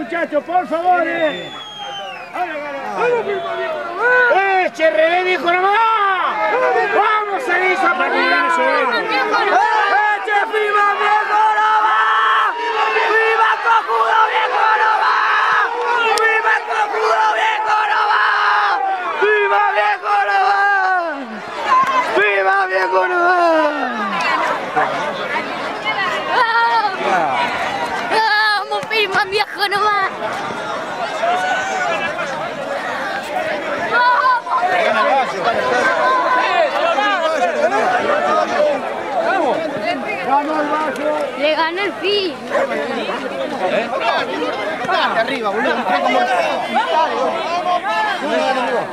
muchachos, por favor. ¡Eche revés, viejo nomás! ¡Vamos, se hizo a partir! ¡Eche viva, viejo nomás! ¡Viva cojudo, viejo nomás! ¡Viva cojudo, viejo nomás! ¡Viva, viejo nomás! ¡Viva, viejo nomás! ¡Vamos, viva, viejo nomás! Le ganó el fin. Arriba, boludo.